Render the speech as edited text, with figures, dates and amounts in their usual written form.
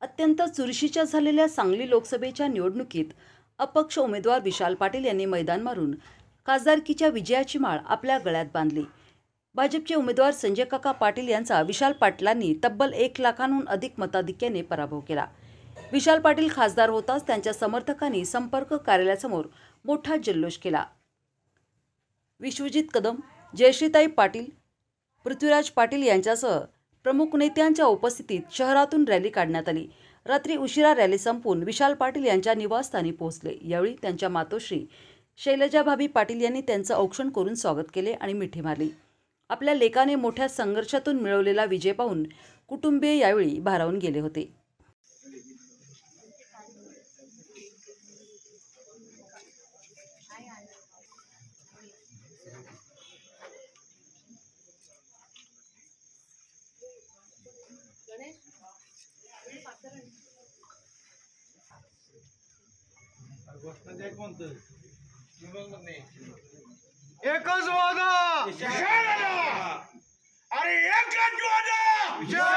अत्यंत चुरशीच्या झालेल्या सांगली लोकसभेच्या निवडणुकीत अपक्ष उमेदवार विशाल पाटील यांनी मैदान मारून खासदारकीच्या विजयाची माळ आपल्या गळ्यात बांधली। भाजपचे उमेदवार संजय काका पाटील यांचा विशाल पाटलांनी तब्बल 1 लाखांहून अधिक मताधिक्याने पराभव केला। विशाल पाटील खासदार होताच त्यांच्या समर्थकांनी संपर्क कार्यालयासमोर मोठा जल्लोष केला। विश्वजित कदम, जयश्रीताई पाटील, पृथ्वीराज पाटील यांच्यासह प्रमुख नेत्यांच्या उपस्थितीत शहरातून रॅली काढण्यात आली। रात्री उशिरा रॅली संपून विशाल पाटील यांच्या निवासस्थानी पोहोचले। यावेळी त्यांच्या मातोश्री शैलजा भाभी पाटील यांनी त्यांचं औक्षण करून स्वागत केले आणि मिठी मारली। आपल्या लेकाने मोठ्या संघर्षातून मिळवलेला विजय पाहून कुटुंबीय यावेळी भारावून गेले होते। एकच वादा, अरे एकच वादा,